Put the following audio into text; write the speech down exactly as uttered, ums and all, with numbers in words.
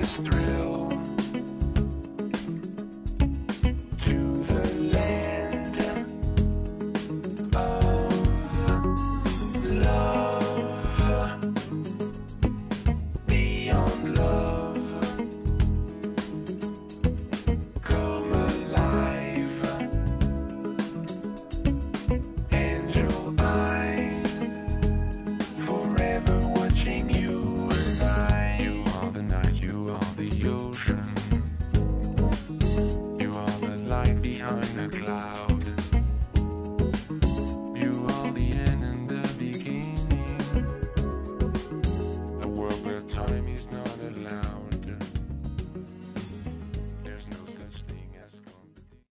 this thrill to the land of love, beyond love. Come alive, angel eye, forever watching you and I. You are the night, you are the ocean, you are the light behind the cloud.